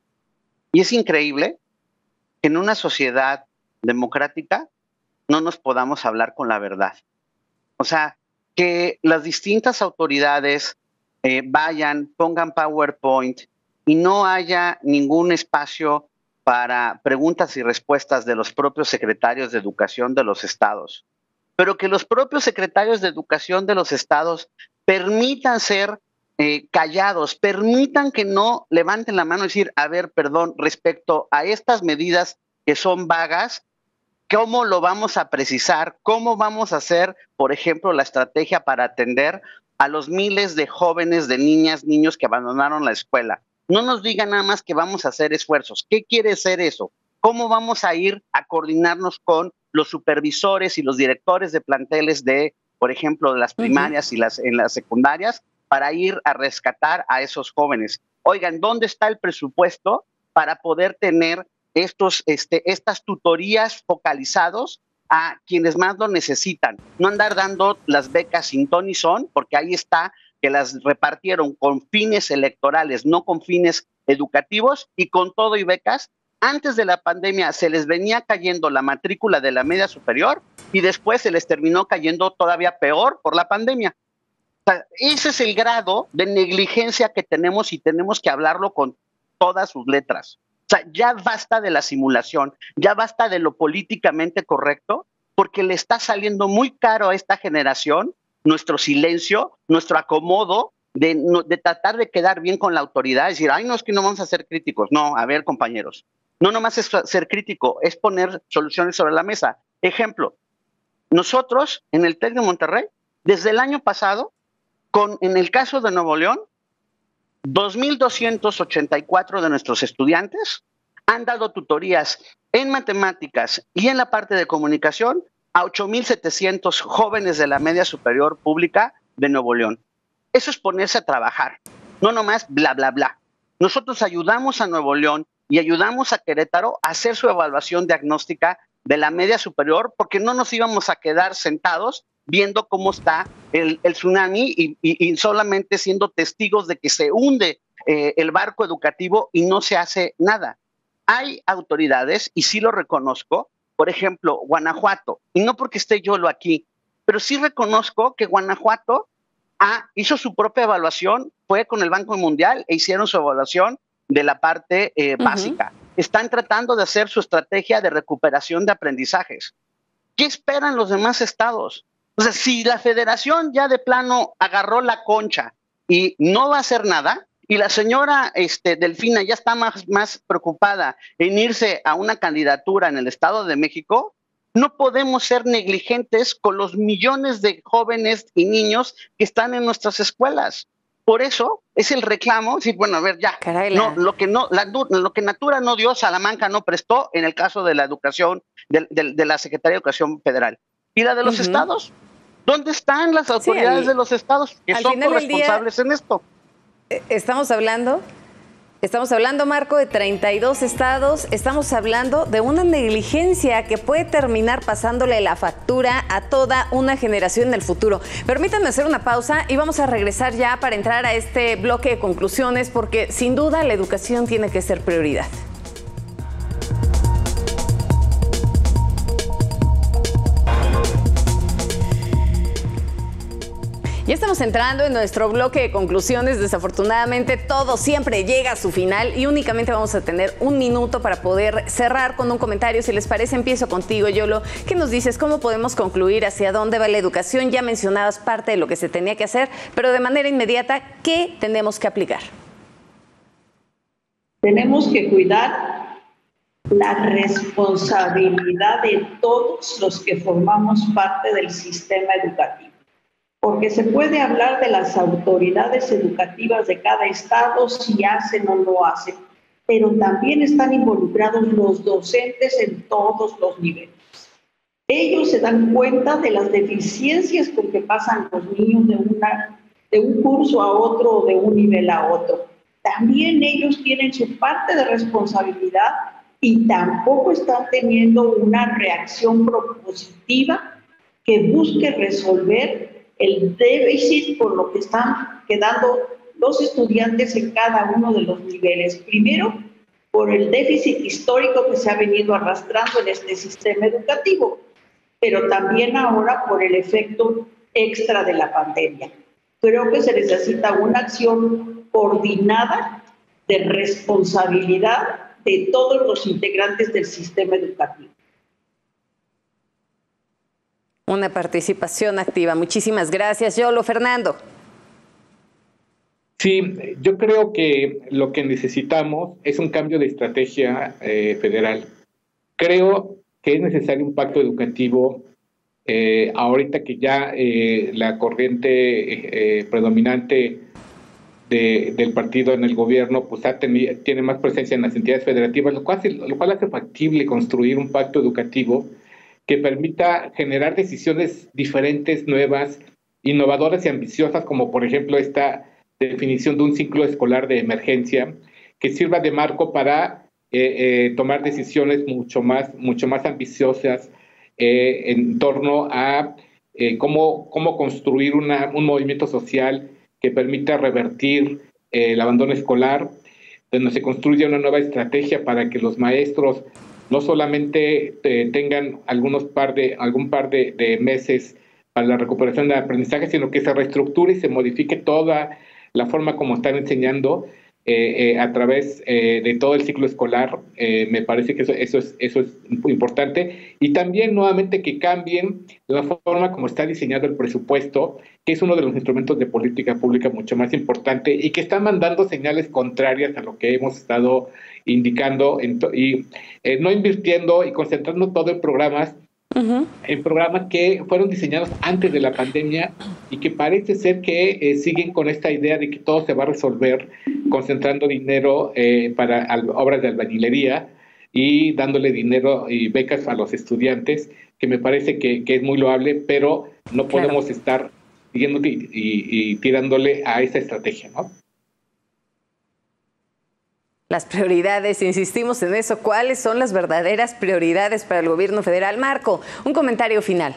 Y es increíble que en una sociedad democrática no nos podamos hablar con la verdad. O sea, que las distintas autoridades vayan, pongan PowerPoint y no haya ningún espacio para preguntas y respuestas de los propios secretarios de educación de los estados, pero que los propios secretarios de educación de los estados permitan ser callados, permitan que no levanten la mano y decir, a ver, perdón, respecto a estas medidas que son vagas, ¿cómo lo vamos a precisar? ¿Cómo vamos a hacer, por ejemplo, la estrategia para atender a los miles de jóvenes, de niñas, niños que abandonaron la escuela? No nos digan nada más que vamos a hacer esfuerzos. ¿Qué quiere decir eso? ¿Cómo vamos a ir a coordinarnos con los supervisores y los directores de planteles de, por ejemplo, de las primarias y en las secundarias para ir a rescatar a esos jóvenes? Oigan, ¿dónde está el presupuesto para poder tener estas tutorías focalizados a quienes más lo necesitan? No andar dando las becas sin ton ni son, porque ahí está que las repartieron con fines electorales, no con fines educativos, y con todo y becas. Antes de la pandemia se les venía cayendo la matrícula de la media superior y después se les terminó cayendo todavía peor por la pandemia. O sea, ese es el grado de negligencia que tenemos y tenemos que hablarlo con todas sus letras. O sea, ya basta de la simulación, ya basta de lo políticamente correcto, porque le está saliendo muy caro a esta generación nuestro silencio, nuestro acomodo de tratar de quedar bien con la autoridad, decir, ay, no, es que no vamos a ser críticos. No, a ver, compañeros, no nomás es ser crítico, es poner soluciones sobre la mesa. Ejemplo, nosotros en el TEC de Monterrey, desde el año pasado, en el caso de Nuevo León, 2,284 de nuestros estudiantes han dado tutorías en matemáticas y en la parte de comunicación a 8,700 jóvenes de la media superior pública de Nuevo León. Eso es ponerse a trabajar, no nomás bla, bla, bla. Nosotros ayudamos a Nuevo León y ayudamos a Querétaro a hacer su evaluación diagnóstica de la media superior, porque no nos íbamos a quedar sentados viendo cómo está el tsunami y solamente siendo testigos de que se hunde el barco educativo y no se hace nada. Hay autoridades, y sí lo reconozco, por ejemplo, Guanajuato, y no porque esté yo aquí, pero sí reconozco que Guanajuato hizo su propia evaluación, fue con el Banco Mundial e hicieron su evaluación de la parte básica. Están tratando de hacer su estrategia de recuperación de aprendizajes. ¿Qué esperan los demás estados? O sea, si la federación ya de plano agarró la concha y no va a hacer nada, y la señora Delfina ya está más preocupada en irse a una candidatura en el Estado de México, no podemos ser negligentes con los millones de jóvenes y niños que están en nuestras escuelas. Por eso es el reclamo, decir, bueno, a ver, ya, lo que Natura no dio, Salamanca no prestó, en el caso de la educación, de la Secretaría de Educación Federal. ¿Y la de los estados? ¿Dónde están las autoridades de los estados que son corresponsables en esto? Estamos hablando, Marco, de 32 estados. Estamos hablando de una negligencia que puede terminar pasándole la factura a toda una generación en el futuro. Permítanme hacer una pausa y vamos a regresar ya para entrar a este bloque de conclusiones, porque sin duda la educación tiene que ser prioridad. Ya estamos entrando en nuestro bloque de conclusiones. Desafortunadamente, todo siempre llega a su final y únicamente vamos a tener un minuto para poder cerrar con un comentario. Si les parece, empiezo contigo, Yolo. ¿Qué nos dices? ¿Cómo podemos concluir? ¿Hacia dónde va la educación? Ya mencionabas parte de lo que se tenía que hacer, pero de manera inmediata, ¿qué tenemos que aplicar? Tenemos que cuidar la responsabilidad de todos los que formamos parte del sistema educativo. Porque se puede hablar de las autoridades educativas de cada estado, si hacen o no hacen, pero también están involucrados los docentes en todos los niveles. Ellos se dan cuenta de las deficiencias con que pasan los niños de un curso a otro o de un nivel a otro. También ellos tienen su parte de responsabilidad y tampoco están teniendo una reacción propositiva que busque resolver el déficit por lo que están quedando los estudiantes en cada uno de los niveles. Primero, por el déficit histórico que se ha venido arrastrando en este sistema educativo, pero también ahora por el efecto extra de la pandemia. Creo que se necesita una acción coordinada de responsabilidad de todos los integrantes del sistema educativo. Una participación activa. Muchísimas gracias, Yolo. Fernando. Sí, yo creo que lo que necesitamos es un cambio de estrategia federal. Creo que es necesario un pacto educativo ahorita que ya la corriente predominante del partido en el gobierno pues tiene más presencia en las entidades federativas, lo cual hace factible construir un pacto educativo que permita generar decisiones diferentes, nuevas, innovadoras y ambiciosas, como por ejemplo esta definición de un ciclo escolar de emergencia, que sirva de marco para tomar decisiones mucho más ambiciosas en torno a cómo construir un movimiento social que permita revertir el abandono escolar, donde se construya una nueva estrategia para que los maestros no solamente tengan algún par de meses para la recuperación del aprendizaje, sino que se reestructure y se modifique toda la forma como están enseñando a través de todo el ciclo escolar. Me parece que eso es muy importante. Y también nuevamente que cambien la forma como está diseñado el presupuesto, que es uno de los instrumentos de política pública mucho más importante y que está mandando señales contrarias a lo que hemos estado indicando y no invirtiendo y concentrando todo en programas que fueron diseñados antes de la pandemia y que parece ser que siguen con esta idea de que todo se va a resolver concentrando dinero para obras de albañilería y dándole dinero y becas a los estudiantes, que me parece que es muy loable, pero no podemos estar siguiendo y tirándole a esa estrategia, ¿no? Las prioridades, insistimos en eso. ¿Cuáles son las verdaderas prioridades para el gobierno federal? Marco, un comentario final.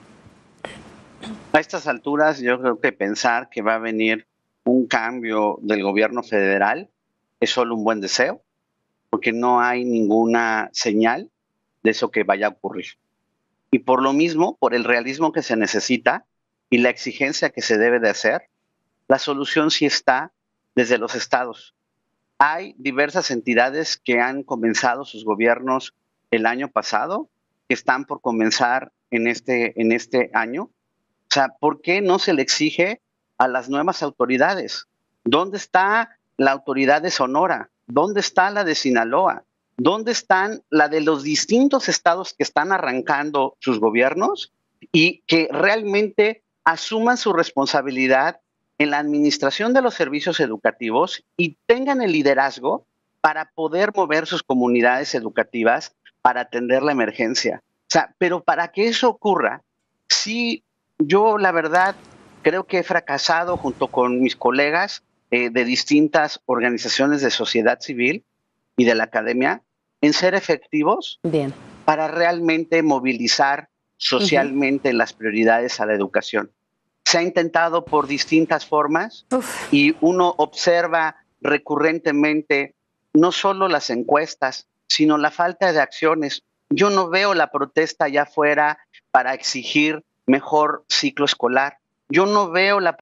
A estas alturas, yo creo que pensar que va a venir un cambio del gobierno federal es solo un buen deseo, porque no hay ninguna señal de eso que vaya a ocurrir. Y por lo mismo, por el realismo que se necesita y la exigencia que se debe de hacer, la solución sí está desde los estados. Hay diversas entidades que han comenzado sus gobiernos el año pasado, que están por comenzar en este año. O sea, ¿por qué no se le exige a las nuevas autoridades? ¿Dónde está la autoridad de Sonora? ¿Dónde está la de Sinaloa? ¿Dónde están la de los distintos estados que están arrancando sus gobiernos y que realmente asuman su responsabilidad en la administración de los servicios educativos y tengan el liderazgo para poder mover sus comunidades educativas para atender la emergencia? O sea, pero para que eso ocurra, sí, yo la verdad creo que he fracasado junto con mis colegas de distintas organizaciones de sociedad civil y de la academia en ser efectivos para realmente movilizar socialmente las prioridades a la educación. Se ha intentado por distintas formas y uno observa recurrentemente no solo las encuestas, sino la falta de acciones. Yo no veo la protesta allá afuera para exigir mejor ciclo escolar. Yo no veo la